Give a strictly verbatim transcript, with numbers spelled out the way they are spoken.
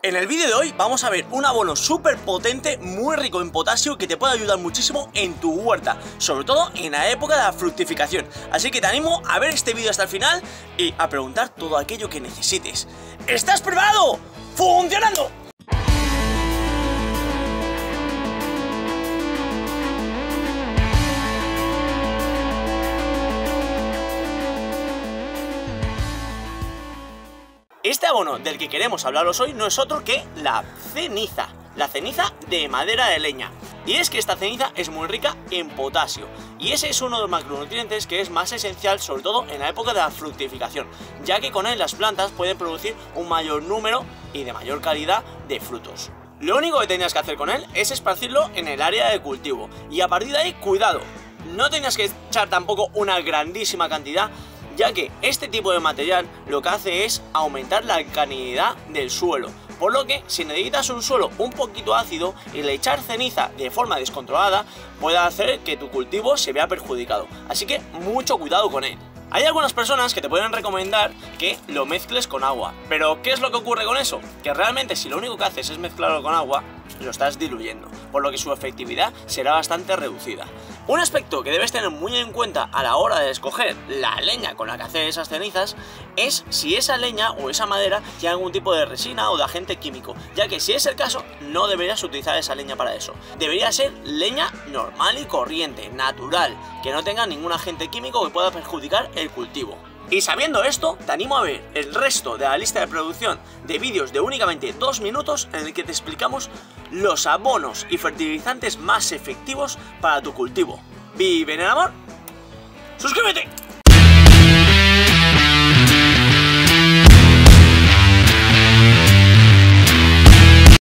En el vídeo de hoy vamos a ver un abono súper potente, muy rico en potasio, que te puede ayudar muchísimo en tu huerta, sobre todo en la época de la fructificación. Así que te animo a ver este vídeo hasta el final y a preguntar todo aquello que necesites. ¿Estás preparado? ¡Funcionando! Este abono del que queremos hablaros hoy no es otro que la ceniza, la ceniza de madera de leña. Y es que esta ceniza es muy rica en potasio, y ese es uno de los macronutrientes que es más esencial, sobre todo en la época de la fructificación, ya que con él las plantas pueden producir un mayor número y de mayor calidad de frutos. Lo único que tendrías que hacer con él es esparcirlo en el área de cultivo, y a partir de ahí, cuidado, no tendrías que echar tampoco una grandísima cantidad, ya que este tipo de material lo que hace es aumentar la alcalinidad del suelo, por lo que si necesitas un suelo un poquito ácido, el echar ceniza de forma descontrolada puede hacer que tu cultivo se vea perjudicado, así que mucho cuidado con él. Hay algunas personas que te pueden recomendar que lo mezcles con agua, pero ¿qué es lo que ocurre con eso? Que realmente si lo único que haces es mezclarlo con agua, lo estás diluyendo, por lo que su efectividad será bastante reducida. Un aspecto que debes tener muy en cuenta a la hora de escoger la leña con la que hacer esas cenizas es si esa leña o esa madera tiene algún tipo de resina o de agente químico, ya que si es el caso no deberías utilizar esa leña para eso. Debería ser leña normal y corriente, natural, que no tenga ningún agente químico que pueda perjudicar el cultivo. Y sabiendo esto, te animo a ver el resto de la lista de producción de vídeos de únicamente dos minutos en el que te explicamos los abonos y fertilizantes más efectivos para tu cultivo. ¡Vive en el amor! ¡Suscríbete!